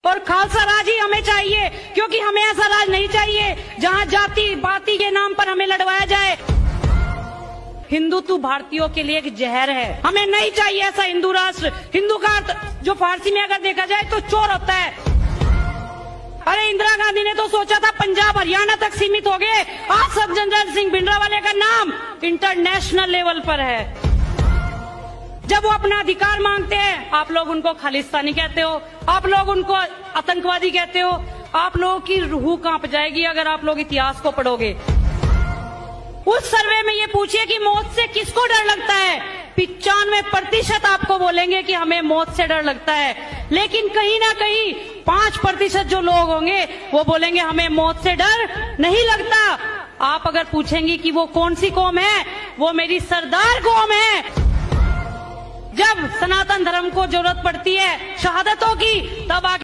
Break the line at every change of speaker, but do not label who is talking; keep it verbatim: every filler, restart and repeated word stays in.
और खालसा राज ही हमें चाहिए, क्योंकि हमें ऐसा राज नहीं चाहिए जहां जाति पाति के नाम पर हमें लड़वाया जाए। हिंदुत्व भारतीयों के लिए एक जहर है, हमें नहीं चाहिए ऐसा हिंदू राष्ट्र। हिंदू का अर्थ जो फारसी में अगर देखा जाए तो चोर होता है। अरे इंदिरा गांधी ने तो सोचा था पंजाब हरियाणा तक सीमित हो गए, आज सज्जनदर सिंह भिंडरावाले का नाम इंटरनेशनल लेवल पर है। जब वो अपना अधिकार मांगते हैं आप लोग उनको खालिस्तानी कहते हो, आप लोग उनको आतंकवादी कहते हो। आप लोगों की रूह कांप जाएगी अगर आप लोग इतिहास को पढ़ोगे। उस सर्वे में ये पूछिए कि मौत से किसको डर लगता है, पिचानवे प्रतिशत आपको बोलेंगे कि हमें मौत से डर लगता है। लेकिन कहीं ना कहीं पांच प्रतिशत जो लोग होंगे वो बोलेंगे हमें मौत से डर नहीं लगता। आप अगर पूछेंगी कि वो कौन सी कौम है, वो मेरी सरदार कौम है। जब सनातन धर्म को जरूरत पड़ती है शहादतों की, तब आगे